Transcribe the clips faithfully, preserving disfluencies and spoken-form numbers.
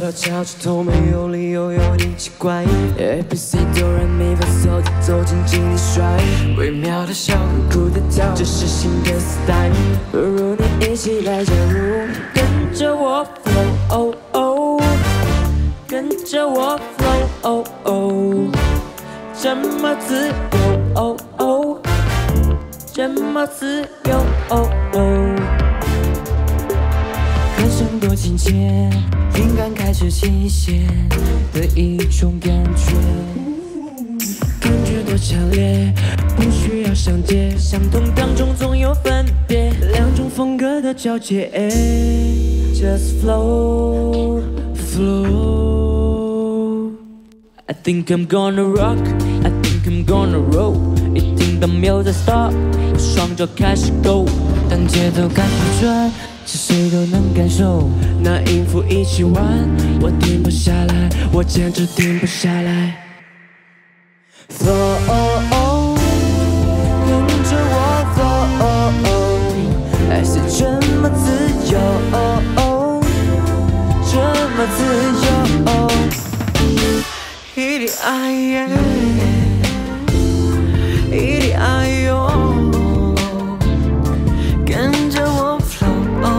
到脚趾头，没有理由，有点奇怪。A B C 哆来咪发嗦，走进经理帅，微妙的笑，酷的跳，这是新的 style。不如你一起来加入，跟着我 flow， 哦哦，跟着我 flow， 哦哦，这么自由，哦哦，这么自由，哦哦。 歌声多亲切，灵感开始倾泻的一种感觉，感觉多强烈，不需要详解，相同当中总有分别，两种风格的交界。Just flow, flow. I think I'm gonna rock, I think I'm gonna roll. 一听到 music stop， 我双脚开始 go， 当节奏感不转。 是谁都能感受，那音符一起玩，我停不下来，我简直停不下来。Flow， 跟着我 Flow， 爱是这么自由，这么自由。一滴爱耶，一滴爱哟，跟着我 Flow。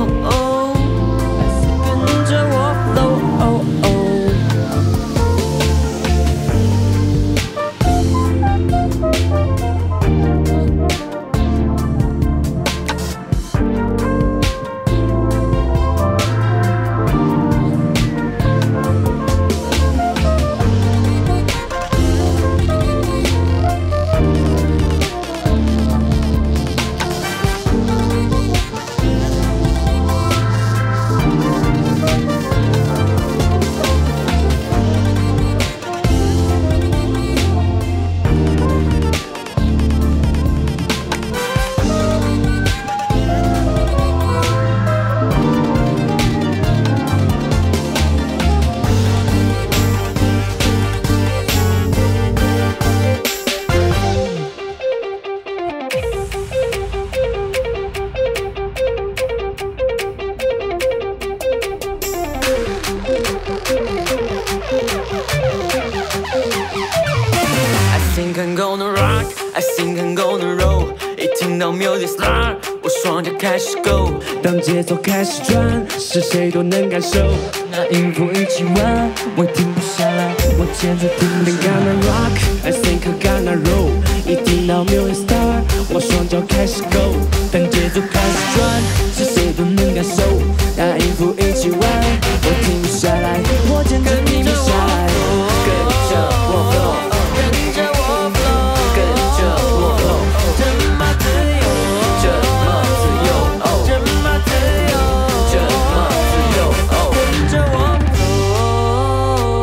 I think I'm gonna rock, I think I'm gonna roll。一听到 music start， 我双脚开始 go。当节奏开始转，是谁都能感受。那音符一起玩，我停不下来，我简直停不。I think I'm gonna rock, I think I'm gonna roll。一听到 music start， 我双脚开始 go。当节奏开始转，是谁都能感受。那音符一起玩，我停不下来，我简直停不下来。跟着我 flow。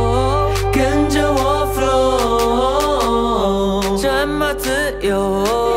自由。